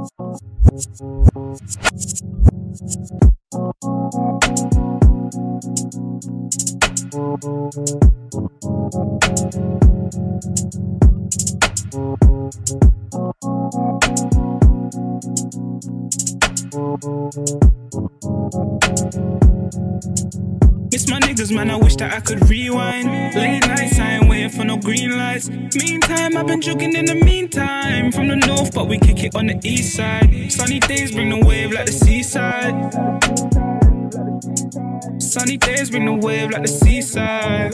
Miss my niggas, man, I wish that I could rewind. Late nights, I ain't waiting for no green lights. Meantime, I've been joking in the meantime. From the north, but we kick it on the east side. Sunny days bring the wave like the seaside. Sunny days bring the wave like the seaside.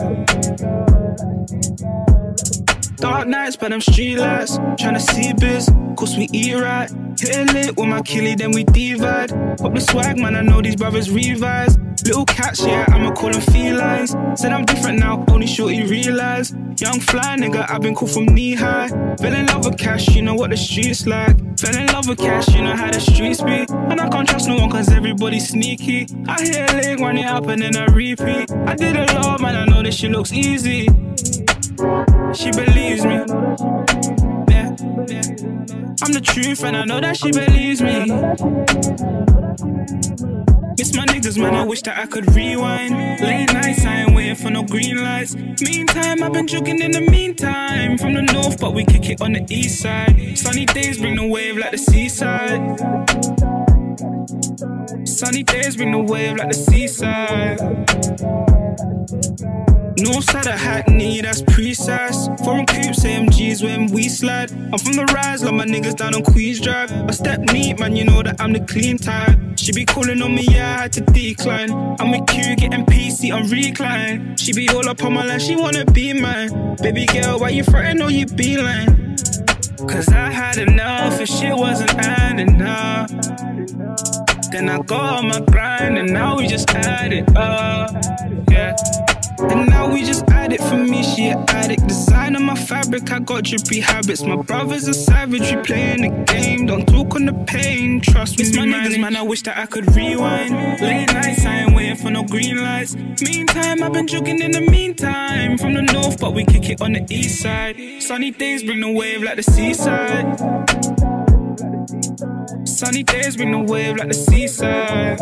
Dark nights by them streetlights, tryna see biz, cause we eat right. Hit lit with my killie, then we divide. Up the swag, man, I know these brothers revise. Little cats, yeah, I'ma call them felines. Said I'm different now, only shorty realize. Young fly nigga, I've been cool from knee high. Fell in love with cash, you know what the streets like. Fell in love with cash, you know how the streets be. And I can't trust no one cause everybody's sneaky. I hear a leg run it up and then I repeat. I did a lot, man, I know this shit looks easy. She believes me, yeah. I'm the truth and I know that she believes me. Miss my niggas, man, I wish that I could rewind. Late nights, I ain't waiting for no green lights. Meantime, I've been joking in the meantime. From the north, but we kick it on the east side. Sunny days bring the wave like the seaside. Sunny days bring the wave like the seaside. North side of Hackney, that's precise. Foreign coops, AMGs when we slide. I'm from the rise, love my niggas down on Queens Drive. I step neat, man, you know that I'm the clean type. She be calling on me, yeah, I had to decline. I'm with Q, getting PC on recline. She be all up on my line, she wanna be mine. Baby girl, why you frontin' or you be lying? Cause I had enough and shit wasn't adding up. Then I go on my grind and now we just add it up, yeah. And now we just add it for me, she an addict. Design on my fabric, I got drippy habits. My brother's a savage, we playing the game. Don't talk on the pain, trust me, my niggas, man, I wish that I could rewind. Late nights, I ain't waiting for no green lights. Meantime, I've been joking in the meantime. From the north, but we kick it on the east side. Sunny days bring the wave like the seaside. Sunny days bring the wave like the seaside.